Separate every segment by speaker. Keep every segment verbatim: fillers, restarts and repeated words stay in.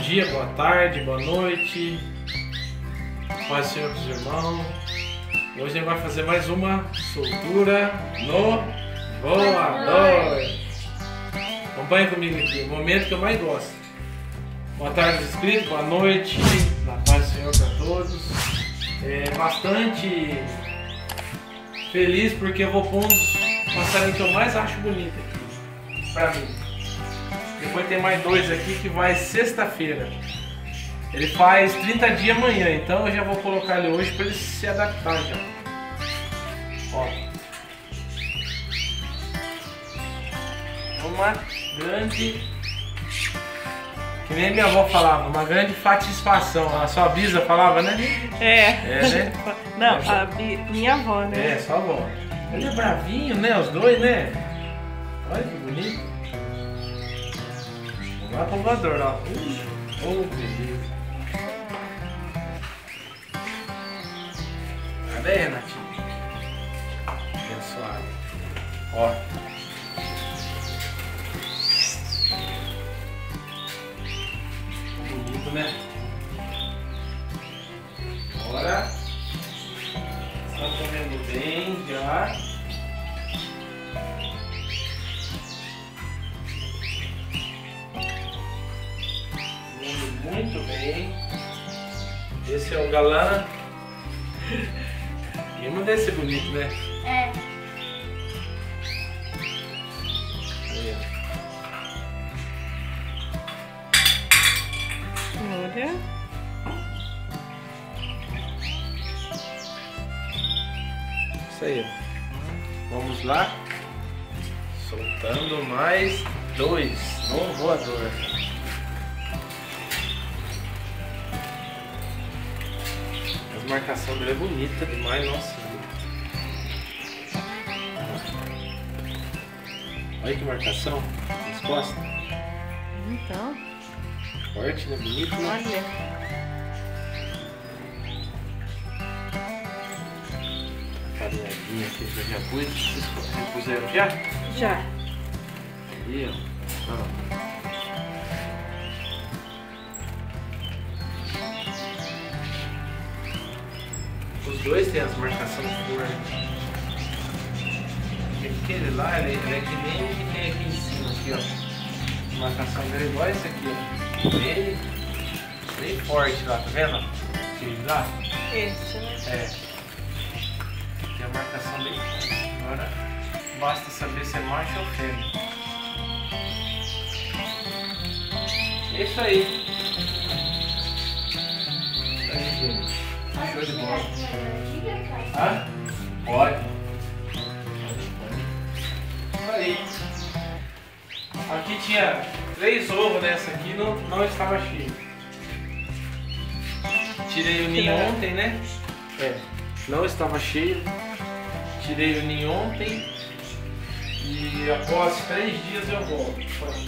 Speaker 1: dia, boa tarde, boa noite. Paz do Senhor com os irmãos. Hoje a gente vai fazer mais uma soltura no voador. Acompanhe comigo aqui, o momento que eu mais gosto. Boa tarde, inscritos, boa noite. Na paz do Senhor para todos. É bastante feliz porque eu vou pôr um dos passarinhos que eu mais acho bonito aqui pra mim. Depois tem mais dois aqui que vai sexta-feira. Ele faz trinta dias amanhã, então eu já vou colocar ele hoje para ele se adaptar já. Ó. É uma grande, que nem minha avó falava, uma grande satisfação. A sua bisa falava, né?
Speaker 2: É.
Speaker 1: É, né?
Speaker 2: Não, a bi... minha avó, né?
Speaker 1: É, só a avó. Ele é bravinho, né? Os dois, né? Olha que bonito. Vamos lá pro voador, ó. Oh, beleza. Cadê, Renatinho? Abençoado. Ó. Bonito, né? Agora. Estão comendo bem já. Comendo muito bem. Esse é o galã. E não deve ser bonito, né?
Speaker 3: É.
Speaker 1: Aí,
Speaker 2: Olha.
Speaker 1: Isso aí. Vamos lá. Soltando mais dois no voador. A marcação dele é bonita demais, nossa. Olha que marcação nas costas.
Speaker 2: Então.
Speaker 1: Forte, né? Bonito, né?
Speaker 2: Olha.
Speaker 1: Farinhadinha aqui que eu já pus. Vocês já puseram já?
Speaker 2: Já.
Speaker 1: Aí, ó. Ó. Os dois têm as marcações por. Aquele lá, ele, ele é que nem o que tem aqui em cima, aqui, ó. A marcação dele é igual esse aqui, ó. Bem, bem forte lá, tá vendo? Aquele lá.
Speaker 2: Esse, né?
Speaker 1: É. Tem a marcação bem forte. Agora basta saber se é macho ou fêmea. É isso aí. Isso aí, gente. Show de bola. Ah? Pode. Isso aí. Aqui tinha três ovos nessa aqui, não, não estava cheio. Tirei o ninho ontem, né? É. Não estava cheio. Tirei o ninho ontem. E após três dias eu volto.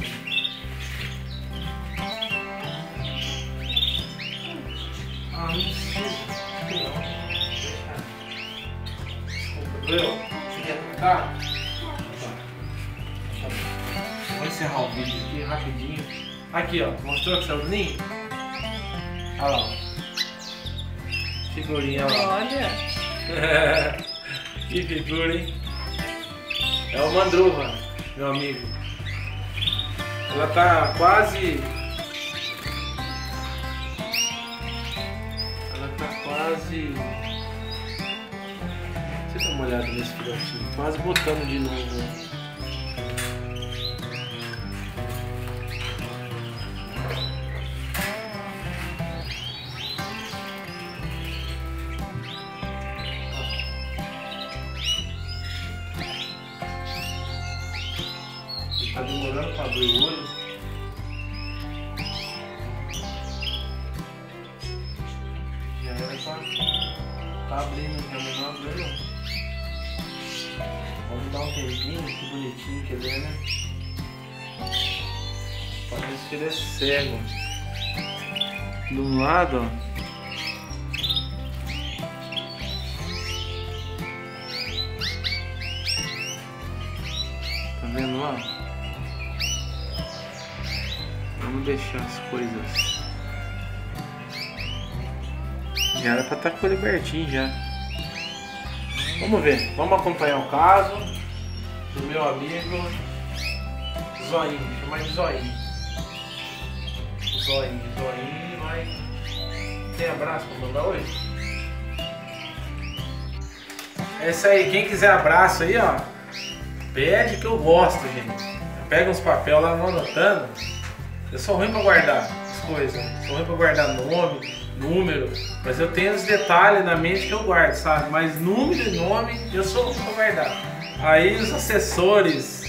Speaker 1: Ah, não sei. Doeu? Você quer tocar? Vou encerrar o vídeo aqui rapidinho. Aqui, ó. Mostrou que saiu do ninho? Olha lá. Figurinha lá.
Speaker 2: Olha.
Speaker 1: Que figura, hein? É o mandruva, meu amigo. Ela tá quase... Ela tá quase... Você dá uma olhada nesse filhotinho. Quase botando de novo. Tá demorando para abrir o olho. Já era pra... Tá abrindo, já não abriu não. Vamos dar um tempinho, que bonitinho que ele é, né? Parece que ele é cego. De um lado, ó. Tá vendo lá? Vamos deixar as coisas Já era pra estar com ele abertinho já. Vamos ver, vamos acompanhar o caso do meu amigo Zoinho, chama de Zoinho. Zoinho, Zoinho, vai. Tem abraço pra mandar hoje? É isso aí, quem quiser abraço aí, ó, pede que eu gosto, gente. Pega uns papel lá, vão anotando. Eu sou ruim pra guardar as coisas, sou ruim pra guardar nome, número, mas eu tenho os detalhes na mente que eu guardo, sabe? Mas número e nome eu sou ruim pra guardar. Aí os assessores,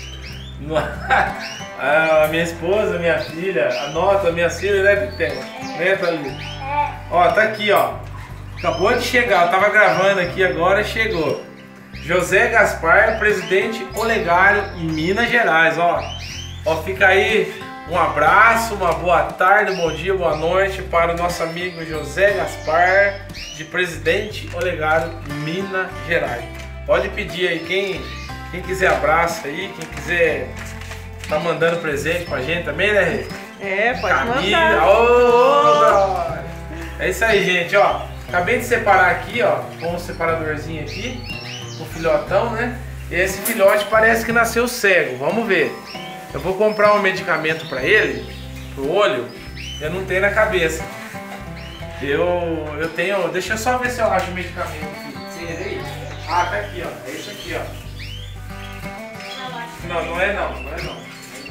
Speaker 1: a minha esposa, minha filha, anota, minha filha, né, que tem? Entra ali. Ó, tá aqui, ó. Acabou de chegar, eu tava gravando aqui agora, chegou. José Gaspar, presidente Olegário, em Minas Gerais, ó. Ó, fica aí um abraço, uma boa tarde, um bom dia, boa noite para o nosso amigo José Gaspar, de Presidente Olegário, Minas Gerais. Pode pedir aí, quem, quem quiser abraço aí, quem quiser tá mandando presente pra gente também, né, Rê?
Speaker 2: É, pode
Speaker 1: Camila,
Speaker 2: mandar.
Speaker 1: oh, é isso aí, gente, ó. Acabei de separar aqui, ó, com um separadorzinho aqui, o filhotão, né? E esse filhote parece que nasceu cego, vamos ver. Eu vou comprar um medicamento pra ele, pro olho, eu não tenho na cabeça. Eu, eu tenho, deixa eu só ver se eu acho o medicamento aqui. Tem ele aí? Ah, tá aqui, ó, é isso aqui, ó. Não, não é não, não é não.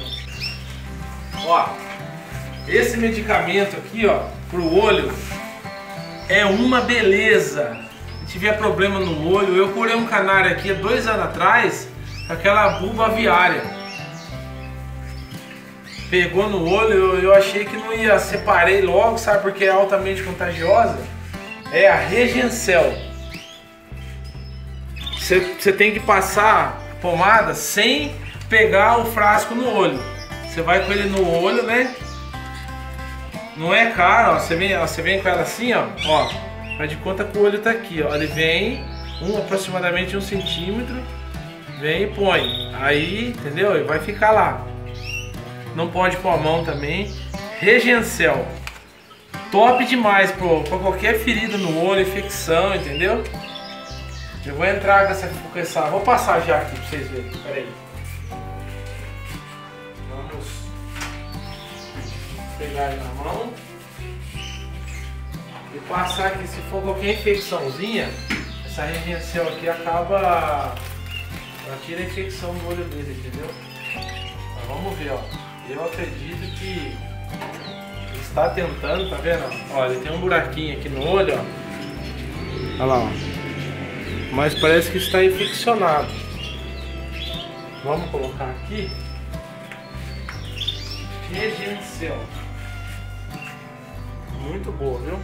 Speaker 1: Ó, esse medicamento aqui, ó, pro olho, é uma beleza. Se tiver problema no olho, eu curei um canário aqui há dois anos atrás, com aquela bulba aviária. Pegou no olho, eu, eu achei que não ia, separei logo, sabe, porque é altamente contagiosa. É a Regencel. Você tem que passar a pomada sem pegar o frasco no olho. Você vai com ele no olho, né? Não é caro, ó. Você vem, ó, você vem com ela assim, ó. Ó, faz de conta que o olho tá aqui, ó. Ele vem um, aproximadamente um centímetro, vem e põe. Aí, entendeu? E vai ficar lá. Não pode pôr a mão também. Regencel. Top demais pra qualquer ferida no olho, infecção, entendeu? Eu vou entrar com essa, com essa... Vou passar já aqui pra vocês verem. Pera aí. Vamos pegar ele na mão. E passar aqui, se for qualquer infecçãozinha, essa Regencel aqui acaba... Ela tira a infecção no olho dele, entendeu? Mas vamos ver, ó. Eu acredito que ele está tentando, tá vendo? Ó, ele tem um buraquinho aqui no olho, ó. Olha lá, ó. Mas parece que está infeccionado. Vamos colocar aqui. Regencel. Muito boa, viu?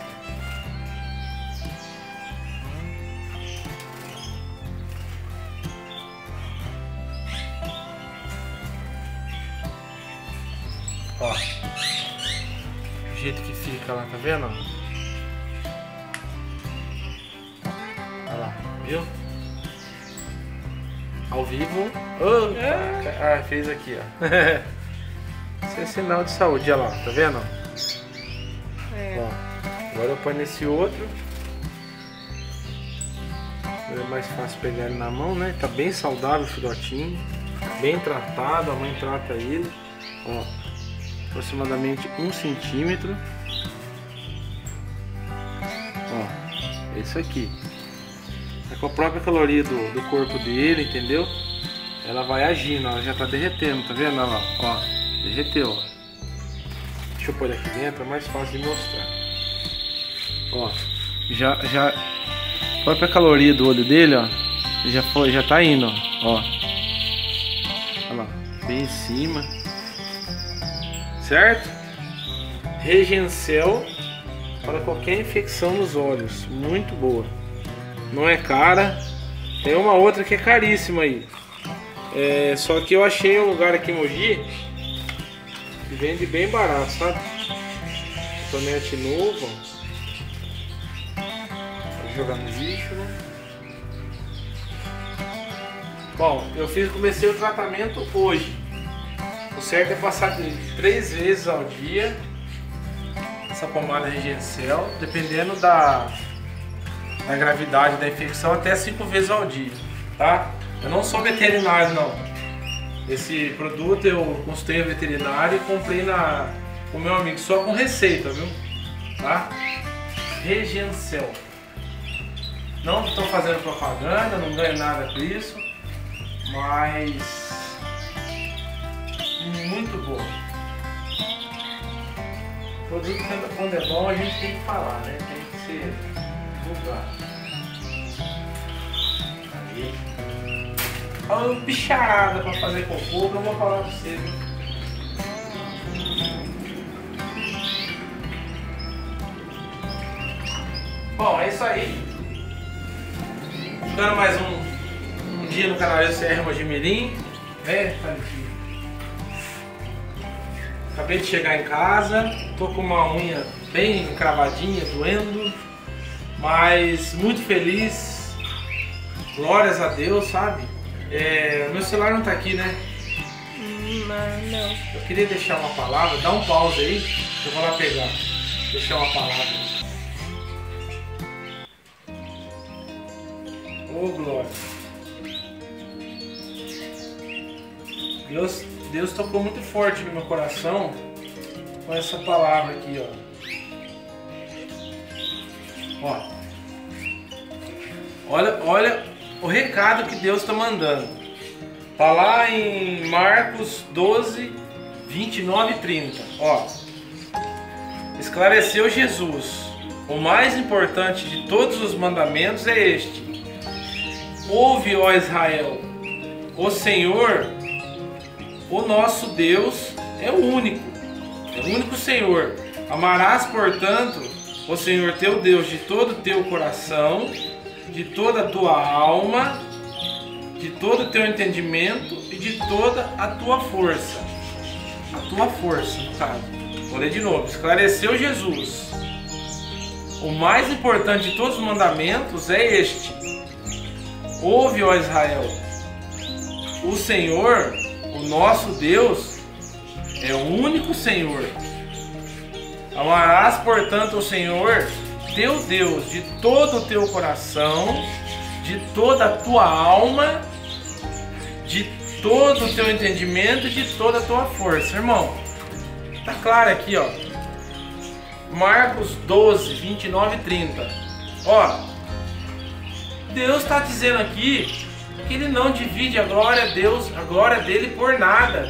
Speaker 1: Ó, o jeito que fica lá, tá vendo? Olha lá, viu? Ao vivo. Oh, é. Ah, fez aqui, ó. Isso é sinal de saúde, olha lá, tá vendo? É. Ó, agora eu ponho nesse outro. É mais fácil pegar ele na mão, né? Tá bem saudável o filhotinho. Bem tratado, a mãe trata ele. Ó. Aproximadamente um centímetro. Ó, é isso aqui. É com a própria caloria do, do corpo dele, entendeu? Ela vai agindo, ela já tá derretendo, tá vendo? Olha lá, ó, derreteu, ó. Deixa eu pôr aqui dentro, é mais fácil de mostrar. Ó, já, já, a própria caloria do olho dele, ó, já foi, já tá indo, ó. Olha lá, bem em cima. Certo? Regencel para qualquer infecção nos olhos. Muito boa. Não é cara. Tem uma outra que é caríssima aí. É, só que eu achei um lugar aqui em Mogi que vende bem barato, sabe? Cotonete novo. Vou jogar no lixo, né? Bom, eu fiz, comecei o tratamento hoje. O certo é passar três vezes ao dia. essa pomada Regencel, dependendo da, da gravidade da infecção, até cinco vezes ao dia, tá? Eu não sou veterinário, não. Esse produto eu consultei a veterinário e comprei na, com meu amigo, só com receita, viu? Tá? Regencel. Não estou fazendo propaganda, não ganho nada com isso, mas muito bom. O produto, quando é bom, a gente tem que falar, né? Tem que ser divulgado. Aí. Olha uma bicharada para fazer cocô, que eu vou falar para você, viu? Bom, é isso aí. Ficando mais um, um dia no canal C R Mojimirim, né? Acabei de chegar em casa, tô com uma unha bem cravadinha, doendo, mas muito feliz, glórias a Deus, sabe? É, meu celular não tá aqui, né?
Speaker 2: Não, não.
Speaker 1: Eu queria deixar uma palavra, dá um pause aí, eu vou lá pegar, deixar uma palavra. Ô, glória. Deus, Deus tocou muito forte no meu coração com essa palavra aqui, ó. Ó. Olha, olha o recado que Deus está mandando. Tá lá em Marcos doze, vinte e nove e trinta. Ó. Esclareceu Jesus. O mais importante de todos os mandamentos é este: ouve, ó Israel, o Senhor, o nosso Deus, é o único, é o único Senhor. Amarás, portanto, o Senhor teu Deus de todo o teu coração, de toda a tua alma, de todo o teu entendimento e de toda a tua força. A tua força, no caso. Vou ler de novo. Esclareceu Jesus. O mais importante de todos os mandamentos é este: ouve, ó Israel, o Senhor, o nosso Deus, é o único Senhor. Amarás, portanto, o Senhor, teu Deus, de todo o teu coração, de toda a tua alma, de todo o teu entendimento e de toda a tua força. Irmão, tá claro aqui, ó. Marcos doze, vinte e nove e trinta. Ó, Deus está dizendo aqui que Ele não divide a glória a Deus, a glória dele por nada.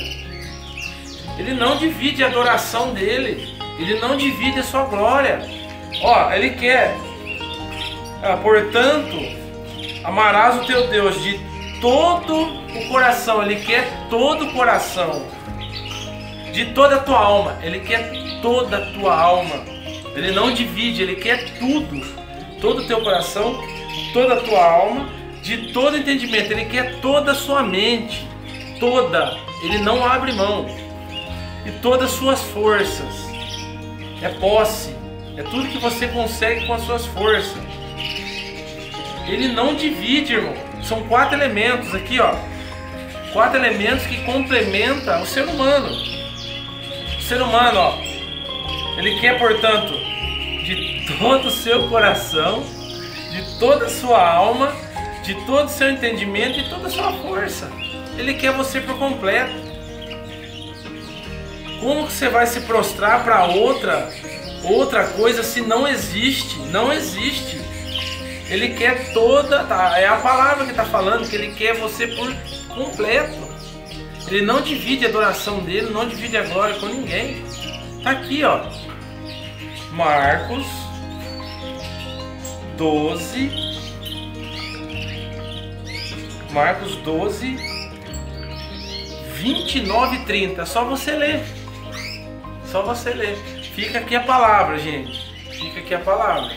Speaker 1: Ele não divide a adoração dele. Ele não divide a sua glória. Ó, Ele quer, ah, portanto, amarás o teu Deus de todo o coração. Ele quer todo o coração, de toda a tua alma. Ele quer toda a tua alma. Ele não divide, Ele quer tudo. Todo o teu coração, toda a tua alma, de todo entendimento. Ele quer toda a sua mente, toda. Ele não abre mão. E todas as suas forças. É posse. É tudo que você consegue com as suas forças. Ele não divide, irmão. São quatro elementos aqui, ó. Quatro elementos que complementam o ser humano. O ser humano, ó. Ele quer, portanto, de todo o seu coração, de toda a sua alma, de todo o seu entendimento e toda a sua força. Ele quer você por completo. Como que você vai se prostrar para outra, outra coisa se não existe? Não existe. Ele quer toda, tá, é a palavra que está falando, que Ele quer você por completo. Ele não divide a adoração dele, não divide a glória com ninguém. Tá aqui, ó. Marcos doze, Marcos doze, vinte e nove e trinta. Só você ler. Só você ler. Fica aqui a palavra, gente. Fica aqui a palavra.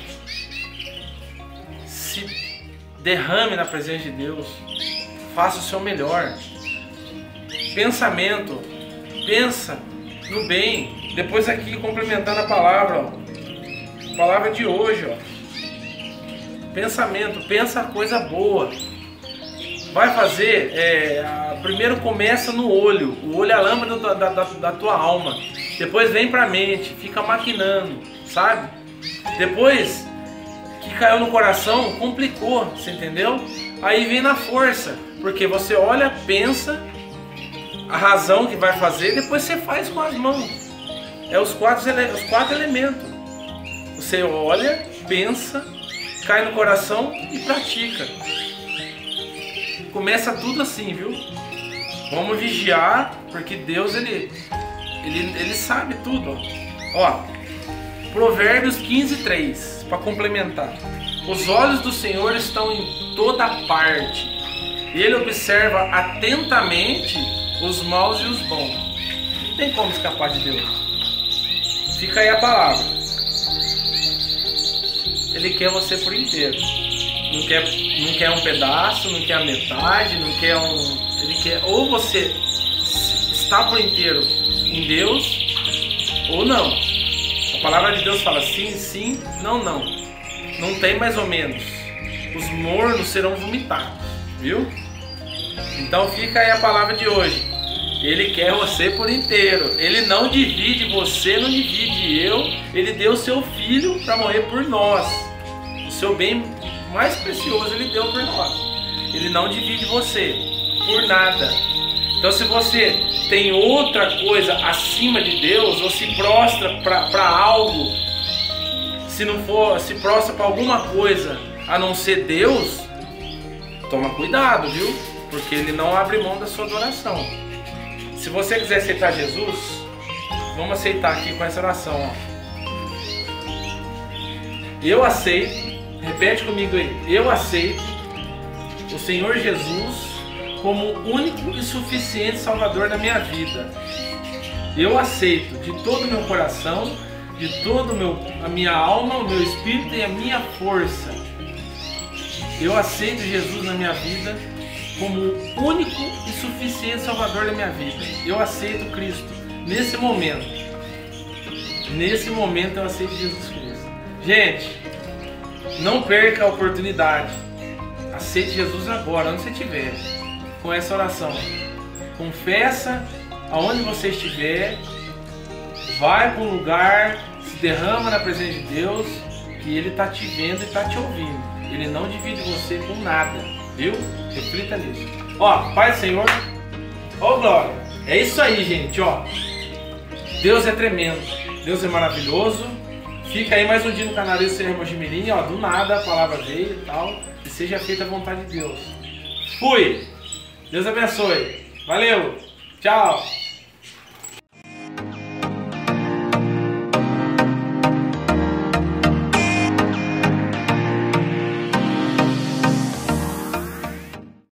Speaker 1: Se derrame na presença de Deus. Faça o seu melhor. Pensamento. Pensa no bem. Depois aqui complementando a palavra, ó. A palavra de hoje, ó. Pensamento. Pensa coisa boa. Vai fazer, é, a, primeiro começa no olho. O olho é a lâmpada da, da, da tua alma. Depois vem para a mente, fica maquinando. sabe? Depois que caiu no coração, complicou, você entendeu? Aí vem na força, porque você olha, pensa a razão que vai fazer, depois você faz com as mãos. É os quatro, os quatro elementos. Você olha, pensa, cai no coração e pratica. Começa tudo assim, viu? Vamos vigiar, porque Deus, ele, ele, ele sabe tudo. Ó, ó, Provérbios quinze, três, para complementar. Os olhos do Senhor estão em toda parte, e Ele observa atentamente os maus e os bons. Não tem como escapar de Deus. Fica aí a palavra. Ele quer você por inteiro. Não quer, não quer um pedaço, não quer a metade, não quer um... Ele quer ou você está por inteiro em Deus, ou não. A palavra de Deus fala sim, sim, não, não. Não tem mais ou menos. Os mornos serão vomitados, viu? Então fica aí a palavra de hoje. Ele quer você por inteiro. Ele não divide você, não divide eu. Ele deu o seu filho para morrer por nós. O seu bem mais precioso Ele deu por nós. Ele não divide você por nada. Então se você tem outra coisa acima de Deus, ou se prostra para algo, se não for, se prostra para alguma coisa a não ser Deus, toma cuidado, viu? Porque Ele não abre mão da sua adoração. Se você quiser aceitar Jesus, vamos aceitar aqui com essa oração, ó. Eu aceito, repete comigo aí, eu aceito o Senhor Jesus como o único e suficiente Salvador da minha vida. Eu aceito de todo o meu coração, de toda a minha alma, o meu espírito e a minha força. Eu aceito Jesus na minha vida como o único e suficiente Salvador da minha vida. Eu aceito Cristo nesse momento. Nesse momento eu aceito Jesus Cristo. Gente, não perca a oportunidade. Aceite Jesus agora, onde você estiver, com essa oração. Confessa aonde você estiver. Vai para um lugar, se derrama na presença de Deus, que Ele está te vendo e está te ouvindo. Ele não divide você com nada, viu? Reflita nisso. Ó, Pai do Senhor, ó glória. É isso aí, gente, ó. Deus é tremendo, Deus é maravilhoso. Fica aí mais um dia no canal do Senhor Mojimirim, ó. Do nada a palavra veio e tal. E seja feita a vontade de Deus. Fui! Deus abençoe. Valeu! Tchau!